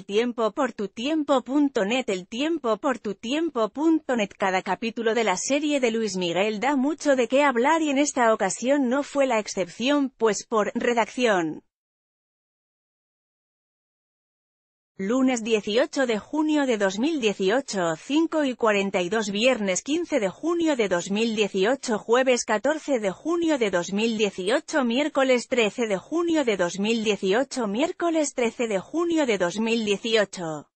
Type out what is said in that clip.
tiempo por tu tiempo.net. El tiempo por tu tiempo.net. Cada capítulo de la serie de Luis Miguel da mucho de qué hablar y en esta ocasión no fue la excepción, pues por redacción. Lunes 18 de junio de 2018, 5:42. Viernes 15 de junio de 2018. Jueves 14 de junio de 2018. Miércoles 13 de junio de 2018. Miércoles 13 de junio de 2018.